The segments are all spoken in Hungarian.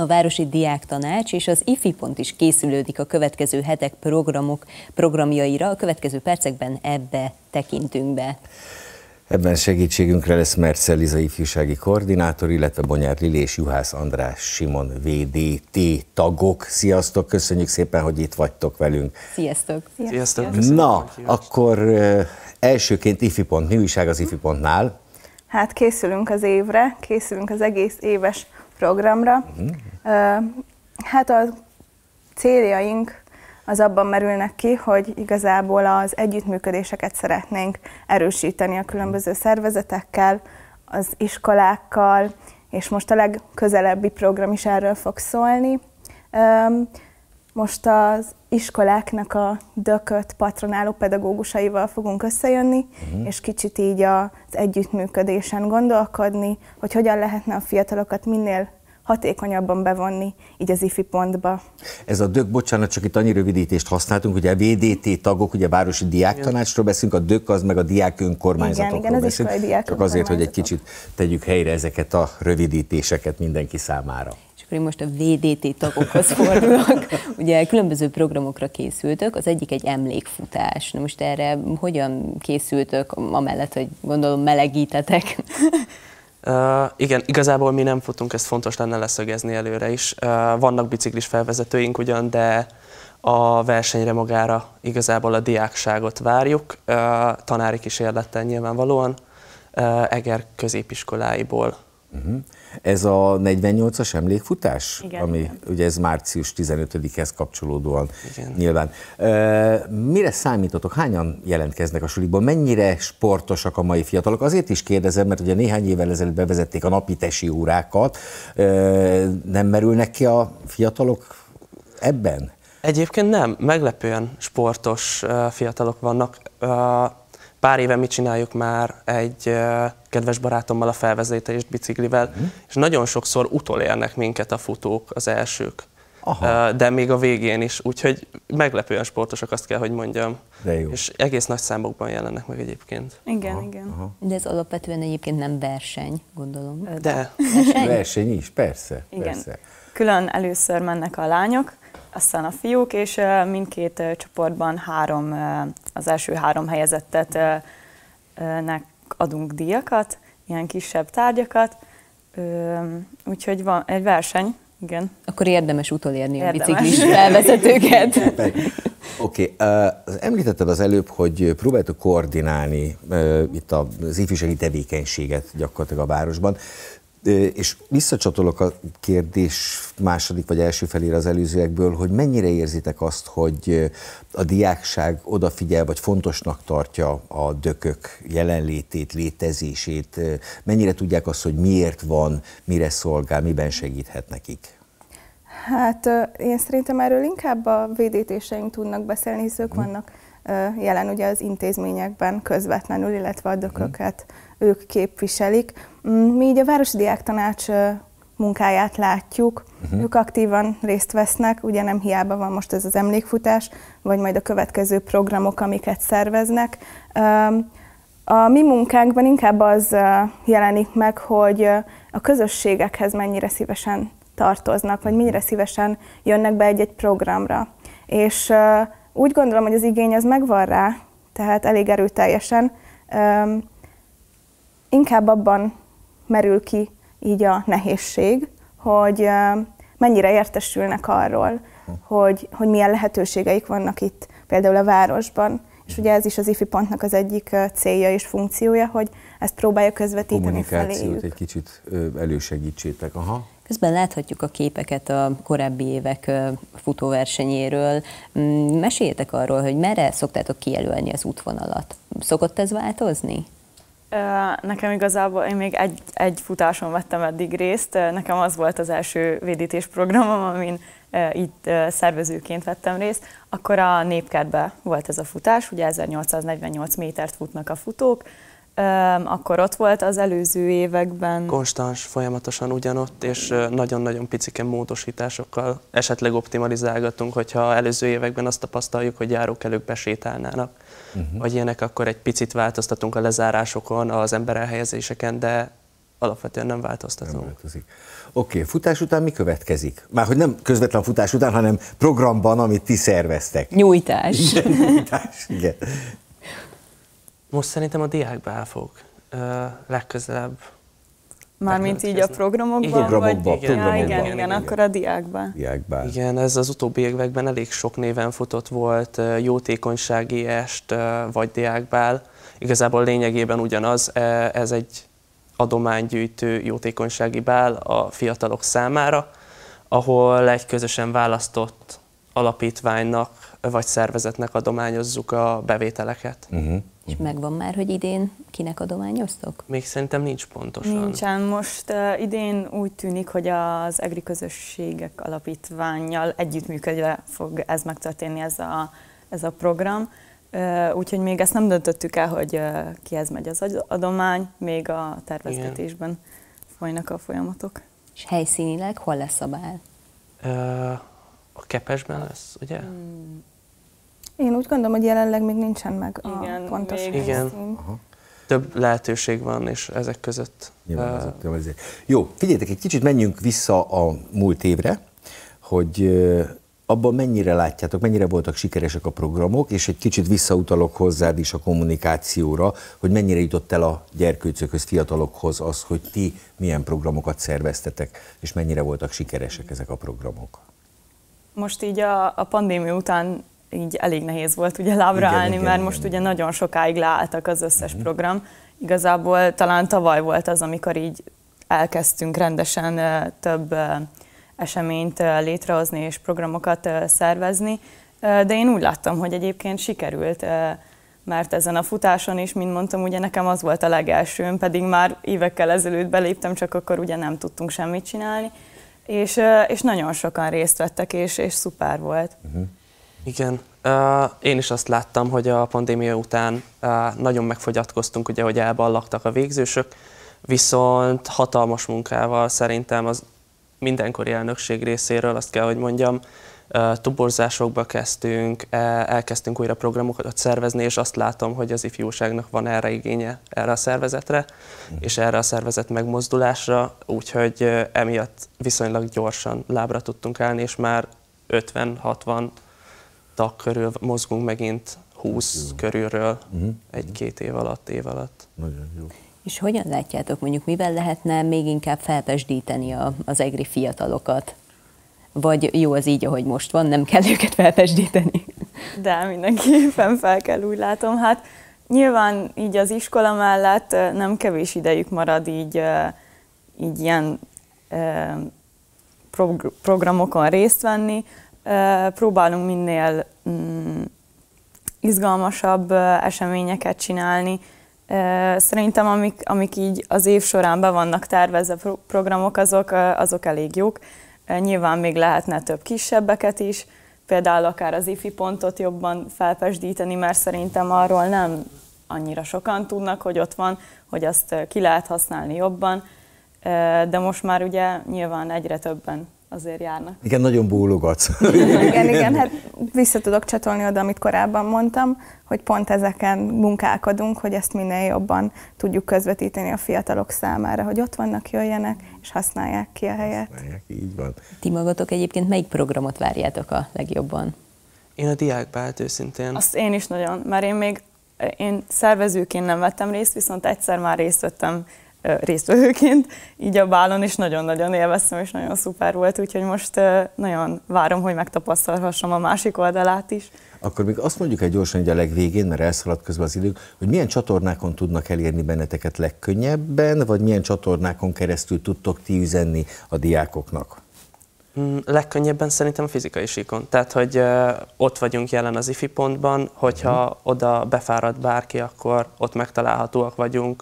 A Városi Diáktanács és az IFI Pont is készülődik a következő hetek programjaira. A következő percekben ebbe tekintünk be. Ebben segítségünkre lesz Mercel Liza ifjúsági koordinátor, illetve Bonyár Lili és Juhász András Simon VDT tagok. Sziasztok, köszönjük szépen, hogy itt vagytok velünk. Sziasztok! Sziasztok! Na, akkor elsőként IFI Pont. Mi újság az IFI Pontnál? Hát készülünk az évre, készülünk az egész éves programra. Hát a céljaink az abban merülnek ki, hogy igazából az együttműködéseket szeretnénk erősíteni a különböző szervezetekkel, az iskolákkal, és most a legközelebbi program is erről fog szólni. Most az iskoláknak a dököt patronáló pedagógusaival fogunk összejönni, és kicsit így az együttműködésen gondolkodni, hogy hogyan lehetne a fiatalokat minél hatékonyabban bevonni így az IFI Pontba. Ez a DÖK, bocsánat, csak itt annyi rövidítést használtunk, ugye a VDT tagok, ugye a Városi Diáktanácsról beszélünk, a DÖK az meg a diák önkormányzatokról beszélünk. Csak azért, hogy egy kicsit tegyük helyre ezeket a rövidítéseket mindenki számára. És akkor én most a VDT tagokhoz fordulok. Ugye különböző programokra készültök, az egyik egy emlékfutás. Na most erre hogyan készültök, amellett, hogy gondolom melegítetek? Igen, igazából mi nem futunk, ezt fontos lenne leszögezni előre is. Vannak biciklis felvezetőink ugyan, de a versenyre magára igazából a diákságot várjuk, tanári kísérlettel nyilvánvalóan, Eger középiskoláiból. Ez a 48-as emlékfutás, Igen, ami igen. ugye ez március 15-hez kapcsolódóan Igen. nyilván. Mire számítotok? Hányan jelentkeznek a suliból? Mennyire sportosak a mai fiatalok? Azért is kérdezem, mert ugye néhány évvel ezelőtt bevezették a napi tesi órákat. Nem merülnek ki a fiatalok ebben? Egyébként nem, meglepően sportos fiatalok vannak. Pár éve mi csináljuk már egy kedves barátommal a felvezetést biciklivel, és nagyon sokszor utolérnek minket a futók, az elsők. Aha. De még a végén is, úgyhogy meglepően sportosak, azt kell, hogy mondjam. De jó. És egész nagy számokban jelennek meg egyébként. Igen, Aha, igen. aha. De ez alapvetően egyébként nem verseny, gondolom. De Verseny is, persze. Igen. Persze. Külön először mennek a lányok, aztán a fiúk, és mindkét csoportban az első három helyezettet adunk díjakat, ilyen kisebb tárgyakat, úgyhogy van egy verseny, igen. Akkor érdemes utolérni a Érdemes. biciklis felvezetőket. Oké, említetted az előbb, hogy próbáltok koordinálni itt az ifjúsági tevékenységet gyakorlatilag a városban, és visszacsatolok a kérdés második vagy első felére az előzőekből, hogy mennyire érzitek azt, hogy a diákság odafigyel, vagy fontosnak tartja a dökök jelenlétét, létezését, mennyire tudják azt, hogy miért van, mire szolgál, miben segíthet nekik? Hát én szerintem erről inkább a VDT-seink tudnak beszélni, hisz ők vannak jelen ugye az intézményekben közvetlenül, illetve a dököket ők képviselik. Mi így a Városi Diáktanács munkáját látjuk, ők aktívan részt vesznek, ugye nem hiába van most ez az emlékfutás, vagy majd a következő programok, amiket szerveznek. A mi munkánkban inkább az jelenik meg, hogy a közösségekhez mennyire szívesen tartoznak, vagy mennyire szívesen jönnek be egy-egy programra. És úgy gondolom, hogy az igény az megvan rá, tehát elég erőteljesen. Inkább abban merül ki így a nehézség, hogy mennyire értesülnek arról, hogy milyen lehetőségeik vannak itt például a városban. És ugye ez is az IFI Pontnak az egyik célja és funkciója, hogy ezt próbálja közvetíteni feléjük. Kommunikációt egy kicsit elősegítsétek. Aha. Közben láthatjuk a képeket a korábbi évek futóversenyéről. Meséljetek arról, hogy merre szoktátok kijelölni az útvonalat. Szokott ez változni? Nekem igazából, én még egy futáson vettem eddig részt, nekem az volt az első VDT-s programom, amin itt szervezőként vettem részt, akkor a Népkertben volt ez a futás, ugye 1848 métert futnak a futók, akkor ott volt az előző években. konstans, folyamatosan ugyanott, és nagyon-nagyon picike módosításokkal esetleg optimalizálgatunk, hogyha előző években azt tapasztaljuk, hogy járókelők besétálnának, vagy ilyenek, akkor egy picit változtatunk a lezárásokon, az emberelhelyezéseken, de alapvetően nem változtatunk. Nem változik. Oké, futás után mi következik? Márhogy nem közvetlen futás után, hanem programban, amit ti szerveztek. Nyújtás. Nyújtás, igen. Most szerintem a diákbeál fog legközelebb. Mármint így a programokban? Programokban. Igen, akkor a diákban. Igen, ez az utóbbi években elég sok néven futott volt, jótékonysági est vagy diákbál. Igazából lényegében ugyanaz, ez egy adománygyűjtő jótékonysági bál a fiatalok számára, ahol egy közösen választott alapítványnak vagy szervezetnek adományozzuk a bevételeket. És megvan már, hogy idén kinek adományoztok? Még szerintem nincs pontosan. Nincsen. Most idén úgy tűnik, hogy az EGRI Közösségek Alapítvánnyal együttműködve fog ez megtörténni, ez a program. Úgyhogy még ezt nem döntöttük el, hogy kihez megy az adomány, még a tervezgetésben folynak a folyamatok. És helyszínileg hol lesz a bál? A Kepesben lesz, ugye? Én úgy gondolom, hogy jelenleg még nincsen meg a pontos helyszín. Több lehetőség van, és ezek között... Jó, figyeljetek, egy kicsit menjünk vissza a múlt évre, hogy abban mennyire látjátok, mennyire voltak sikeresek a programok, és egy kicsit visszautalok hozzád is a kommunikációra, hogy mennyire jutott el a gyerkőcökhöz, fiatalokhoz az, hogy ti milyen programokat szerveztetek, és mennyire voltak sikeresek ezek a programok. Most így a pandémia után így elég nehéz volt ugye lábra állni, mert most ugye nagyon sokáig leálltak az összes program. Igazából talán tavaly volt az, amikor így elkezdtünk rendesen több eseményt létrehozni és programokat szervezni, de én úgy láttam, hogy egyébként sikerült, mert ezen a futáson is, mint mondtam, ugye nekem az volt a legelsőm, pedig már évekkel ezelőtt beléptem, csak akkor ugye nem tudtunk semmit csinálni, és nagyon sokan részt vettek, és szuper volt. Igen, én is azt láttam, hogy a pandémia után nagyon megfogyatkoztunk, ugye, hogy elballagtak a végzősök, viszont hatalmas munkával szerintem az mindenkori elnökség részéről, azt kell, hogy mondjam, toborzásokba kezdtünk, elkezdtünk újra programokat szervezni, és azt látom, hogy az ifjúságnak van erre igénye, erre a szervezetre, és erre a szervezet megmozdulásra, úgyhogy emiatt viszonylag gyorsan lábra tudtunk állni, és már 50-60 tag körül mozgunk megint 20 körülről egy-két év alatt. Nagyon jó. És hogyan látjátok, mondjuk mivel lehetne még inkább felpesdíteni az EGRI fiatalokat? Vagy jó az így, ahogy most van, nem kell őket felpesdíteni? De mindenképpen fel kell, úgy látom. Hát nyilván így az iskola mellett nem kevés idejük marad így ilyen programokon részt venni. Próbálunk minél izgalmasabb eseményeket csinálni. Szerintem amik így az év során be vannak tervezve programok, azok elég jók. Nyilván még lehetne több kisebbeket is, például akár az ifi pontot jobban felpesdíteni, mert szerintem arról nem annyira sokan tudnak, hogy ott van, hogy azt ki lehet használni jobban, de most már ugye nyilván egyre többen azért járnak. Igen, nagyon bólogatsz. Igen, hát vissza tudok csatolni oda, amit korábban mondtam, hogy pont ezeken munkálkodunk, hogy ezt minél jobban tudjuk közvetíteni a fiatalok számára, hogy ott vannak, jöjjenek, és használják ki a helyet. Így van. Ti magatok egyébként melyik programot várjátok a legjobban? Én a diákbált őszintén. Azt én is nagyon, mert én szervezőként nem vettem részt, viszont egyszer már részt vettem résztvevőként, így a bálon is nagyon-nagyon élveztem, és nagyon szuper volt, úgyhogy most nagyon várom, hogy megtapasztalhassam a másik oldalát is. Akkor még azt mondjuk egy gyorsan, hogy a legvégén, mert elszaladt közben az idő, hogy milyen csatornákon tudnak elérni benneteket legkönnyebben, vagy milyen csatornákon keresztül tudtok ti üzenni a diákoknak? Legkönnyebben szerintem a fizikai síkon. Tehát, hogy ott vagyunk jelen az ifi pontban, hogyha oda befárad bárki, akkor ott megtalálhatóak vagyunk.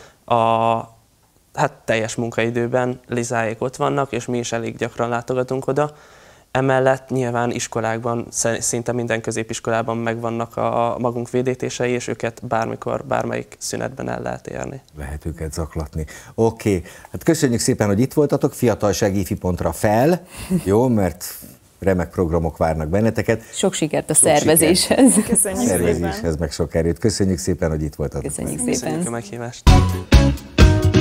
Hát teljes munkaidőben Lizáék ott vannak, és mi is elég gyakran látogatunk oda. Emellett nyilván iskolákban, szinte minden középiskolában megvannak a magunk védítései, és őket bármikor, bármelyik szünetben el lehet érni. Lehet őket zaklatni. Oké, hát köszönjük szépen, hogy itt voltatok, Fiatalság ifi pontra fel, jó, mert remek programok várnak benneteket. Sok sikert a szervezéshez. Köszönjük szervezéshez, meg sok erőt. Köszönjük szépen, hogy itt voltatok. Köszönjük szépen. Köszönjük a meghívást.